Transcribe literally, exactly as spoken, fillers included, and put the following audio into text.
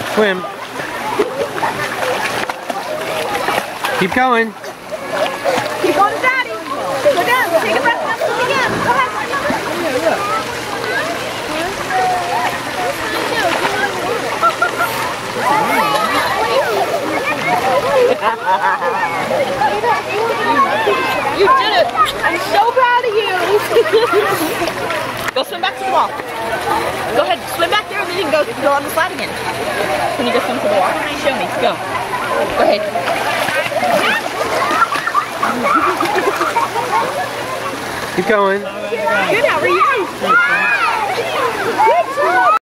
Swim. Keep going. Keep going to Daddy. Go down. Take a breath. Now swim again. Go ahead. You did it. I'm so proud of you. Go swim back to the wall. Go ahead. Swim back there and then you can go, go on the slide again. Can you go swim to the wall? Show me. Go. Go ahead. Keep going. Good, how are you?